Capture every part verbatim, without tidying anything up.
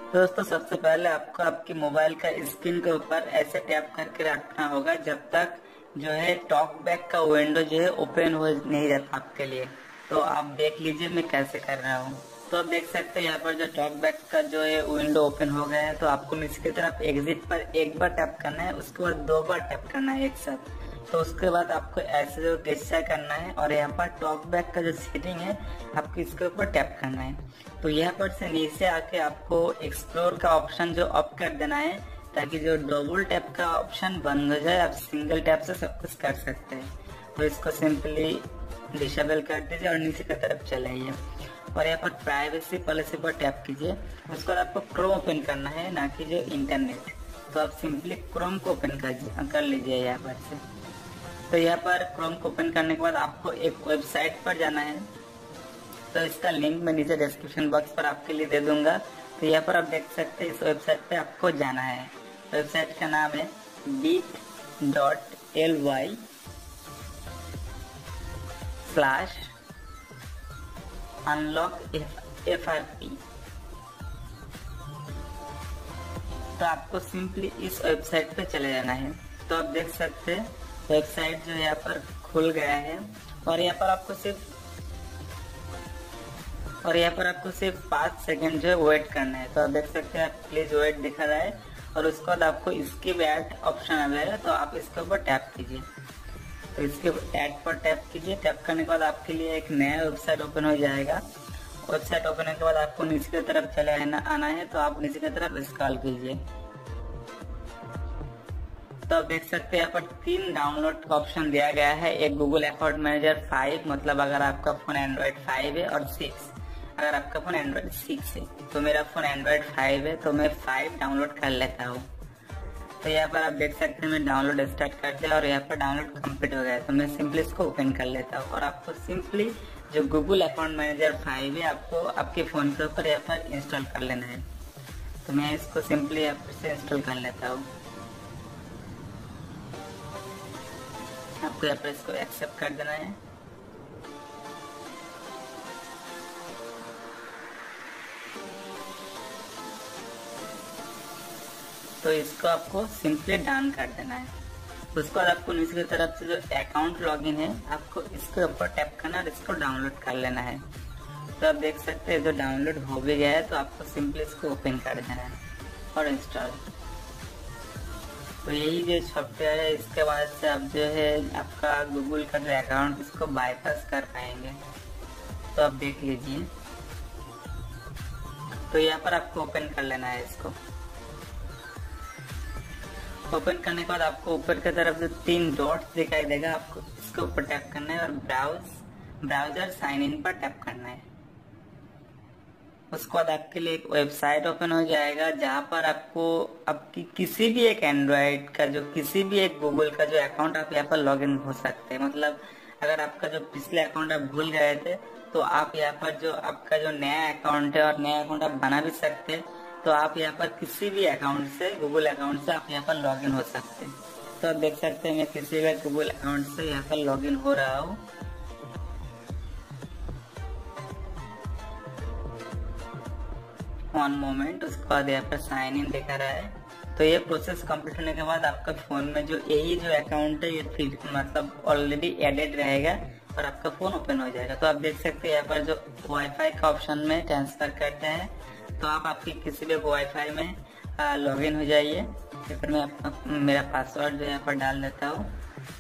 तो दोस्तों सबसे पहले आपको आपकी मोबाइल का स्क्रीन के ऊपर ऐसे टैप करके रखना होगा जब तक जो है टॉक बैक का विंडो जो है ओपन हो नहीं जाता आपके लिए। तो आप देख लीजिए मैं कैसे कर रहा हूँ। तो आप देख सकते हैं यहाँ पर जो टॉक बैक का जो है विंडो ओपन हो गया है। तो आपको नीचे की तरफ एग्जिट पर एक बार टैप करना है, उसके बाद दो बार टैप करना है एक साथ। तो उसके बाद आपको ऐसे जो गेस्चर करना है और यहाँ पर टॉक बैक का जो सेटिंग है आपको इसके ऊपर टैप करना है। तो यहाँ पर से नीचे आके आपको एक्सप्लोर का ऑप्शन जो ऑफ कर देना है ताकि जो डबल टैप का ऑप्शन बंद हो जाए, आप सिंगल टैप से सब कुछ कर सकते हैं। तो इसको सिंपली डिसेबल कर दीजिए और नीचे की तरफ चले आइए और यहाँ पर प्राइवेसी पॉलिसी पर टैप कीजिए। उसके बाद आपको क्रोम ओपन करना है, ना कि जो इंटरनेट। तो आप सिंपली क्रोम को ओपन कर कर लीजिए यहाँ पर से। तो यहाँ पर क्रोम को ओपन करने के बाद आपको एक वेबसाइट पर जाना है। तो इसका लिंक मैं नीचे डिस्क्रिप्शन बॉक्स पर आपके लिए दे दूंगा। तो यहाँ पर आप देख सकते हैं इस वेबसाइट पे आपको जाना है। वेबसाइट का नाम है bit dot L Y slash unlock F R P. तो आपको सिंपली इस वेबसाइट पे चले जाना है। तो आप देख सकते हैं वेबसाइट जो यहाँ पर खुल गया है और यहाँ पर आपको सिर्फ और यहाँ पर आपको सिर्फ पाँच सेकंड जो है वेट करना है। तो आप देख सकते हैं प्लीज वेट दिखा रहा है और उसके बाद आपको इसके ऐड ऑप्शन आ जाएगा। तो आप इसके ऊपर टैप कीजिए। तो इसके ऐड पर टैप कीजिए। टैप करने के बाद आपके लिए एक नया वेबसाइट ओपन हो जाएगा। वेबसाइट ओपन होने के बाद आपको नीचे की तरफ चले आना है। तो आप नीचे की तरफ स्क्रॉल कीजिए। तो आप देख सकते हैं यहाँ पर तीन डाउनलोड का ऑप्शन दिया गया है। एक गूगल अकाउंट मैनेजर फाइव, मतलब अगर आपका फोन एंड्रॉइड फाइव है, और सिक्स अगर आपका फोन एंड्रॉइड सिक्स है। तो मेरा फोन एंड्रॉइड फाइव है तो मैं फाइव डाउनलोड कर लेता हूँ। तो यहाँ पर आप देख सकते हैं मैं डाउनलोड स्टार्ट कर दिया और यहाँ पर डाउनलोड कंप्लीट हो गया। तो मैं सिंपली इसको ओपन कर लेता हूँ और आपको सिंपली जो गूगल अकाउंट मैनेजर फाइव है आपको आपके फोन के ऊपर यहाँ पर इंस्टॉल कर लेना है। तो मैं इसको सिंपली यहाँ पर से इंस्टॉल कर लेता हूँ। आपको यहाँ पर इसको एक्सेप्ट कर देना है। तो इसको आपको सिंपली डन कर देना है। उसके बाद आपको नीचे की तरफ से जो अकाउंट लॉगिन है आपको इसके ऊपर टैप करना और इसको डाउनलोड कर लेना है। तो आप देख सकते हैं जो डाउनलोड हो भी गया है। तो आपको सिंपली इसको ओपन कर देना है और इंस्टॉल। तो यही जो सॉफ्टवेयर है इसके बाद से आप जो है आपका गूगल का जो अकाउंट इसको बाईपास कर पाएंगे। तो आप देख लीजिए। तो यहाँ पर आपको ओपन कर लेना है इसको। ओपन करने के बाद आपको ऊपर की तरफ जो तीन डॉट्स दिखाई देगा आपको इसके ऊपर टैप करना है और ब्राउज ब्राउजर साइन इन पर टैप करना है। उसके बाद आपके लिए एक वेबसाइट ओपन हो जाएगा जहां पर आपको आपकी किसी भी एक एंड्रॉइड का जो किसी भी एक गूगल का जो अकाउंट आप यहाँ पर लॉग इन हो सकते हैं। मतलब अगर आपका जो पिछले अकाउंट आप भूल गए थे तो आप यहाँ पर जो आपका जो नया अकाउंट है और नया अकाउंट आप बना भी सकते हैं। तो आप यहाँ पर किसी भी अकाउंट से गूगल अकाउंट से आप यहाँ पर लॉगिन हो सकते हैं। तो आप देख सकते हैं मैं किसी भी गूगल अकाउंट से यहाँ पर लॉगिन हो रहा हूँ। One moment. उसके बाद यहाँ पर साइन इन दिखा रहा है। तो ये प्रोसेस कंप्लीट होने के बाद आपका फोन में जो यही जो अकाउंट है ये फिर मतलब ऑलरेडी एडेड रहेगा और आपका फोन ओपन हो जाएगा। तो आप देख सकते हैं यहाँ पर जो वाईफाई का ऑप्शन में ट्रांसफर करते हैं। तो आप आपकी किसी भी वाईफाई में लॉगिन हो जाइए। फिर मैं अपना मेरा पासवर्ड जो यहाँ पर डाल देता हूँ।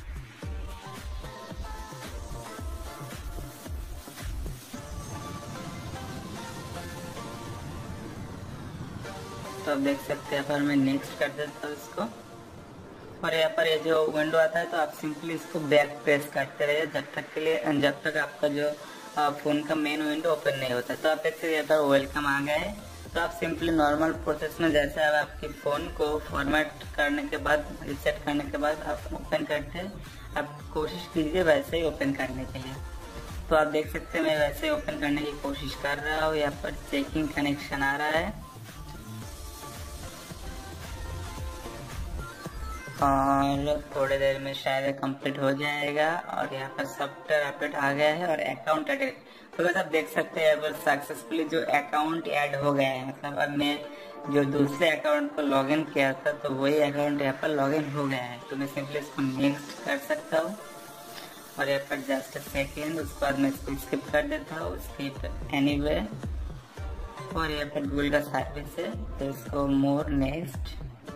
तो आप देख सकते हैं यहाँ पर मैं नेक्स्ट कर देता हूँ इसको। और यहाँ पर ये जो विंडो आता है तो आप सिंपली इसको बैक प्रेस करते रहिए जब तक के लिए जब तक आपका जो फोन का मेन विंडो ओपन नहीं होता। तो आप देख सकते हैं यहाँ पर वेलकम आ गया है। तो आप सिंपली नॉर्मल प्रोसेस में जैसे आप आपके फोन को फॉर्मेट करने के बाद रिसेट करने के बाद आप ओपन करते हैं, आप कोशिश कीजिए वैसे ही ओपन करने के लिए। तो आप देख सकते हैं मैं वैसे ही ओपन करने की कोशिश कर रहा हूँ। यहाँ पर चेकिंग कनेक्शन आ रहा है और थोड़ी देर में शायद कंप्लीट हो जाएगा। और यहाँ पर सॉफ्टवेयर अपडेट आ गया है और अकाउंट एडिट। तो बस आप देख सकते हैं यहाँ पर सक्सेसफुली जो अकाउंट ऐड हो गया है। मतलब अब मैं जो दूसरे अकाउंट पर लॉगिन किया था तो वही अकाउंट यहाँ पर लॉगिन हो गया है। तो मैं सिंपली इसको नेक्स्ट कर सकता हूँ और यहाँ पर जस्ट सेकेंड, उसके बाद मैं इसको स्किप कर देता हूँ, स्किप एनीवे। और यहाँ पर गूगल का सर्विस है तो इसको मोर नेक्स्ट।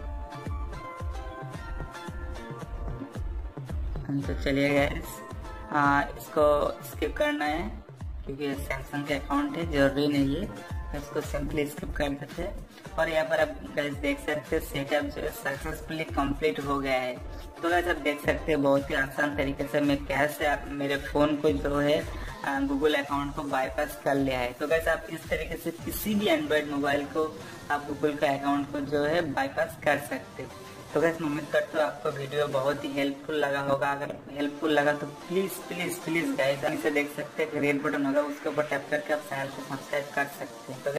हम तो चलिए गाइस हाँ इसको स्किप करना है क्योंकि सैमसंग के अकाउंट है, जरूरी नहीं है, तो इसको सिंपली स्किप कर देते हैं। और यहाँ पर आप गाइस देख सकते हैं सेटअप जो है सक्सेसफुली कंप्लीट हो गया है। तो गाइस आप देख सकते हैं बहुत ही आसान तरीके से मैं कैसे आप मेरे फोन को जो है गूगल अकाउंट को बाईपास कर लिया है। तो गाइस आप इस तरीके से किसी भी एंड्रॉइड मोबाइल को आप गूगल का अकाउंट को जो है बाईपास कर सकते हो। तो गाइस मैं उम्मीद करता हूँ आपको वीडियो बहुत ही हेल्पफुल लगा होगा। अगर हेल्पफुल लगा तो प्लीज प्लीज प्लीज गाइस इसे देख सकते हैं रेड बटन होगा, उसके ऊपर टैप करके आप चैनल को सब्सक्राइब कर सकते हैं। तो